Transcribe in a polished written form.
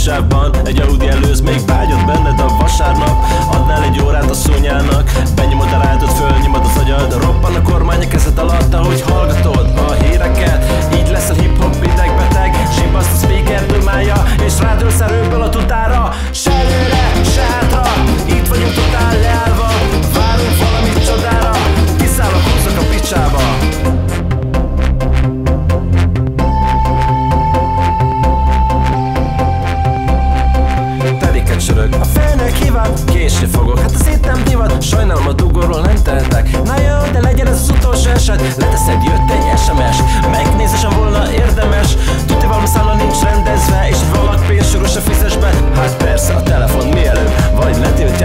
sávban. Egy Audi előz, még vágyott benned a vasárnap. Adnál egy órát a szonyának, benyomod a rádot, fölnyomod az agyad. Roppan a kormány a kezed alatt, ahogy hallgatod a híreket. Így leszel hip-hop idegbeteg, zsibbaszt a speaker dumája, és rádőlsz erőből a tutára. Se előre, se hátra, itt vagyunk totál leállva. Várunk valami csodára, kiszállok, húzok a picsába. Sörög. A főnök hívat, késni fogok, hát az itt nem divat. Sajnálom, a dugóról nem tehetek. Na jó, de legyen ez az utolsó eset. Leteszed, jött egy SMS, megnézésem volna érdemes. Tudja, valami szállal nincs rendezve, és egy valak pénzsoros a fizes be. Hát persze, a telefon mielőbb, vagy letiltja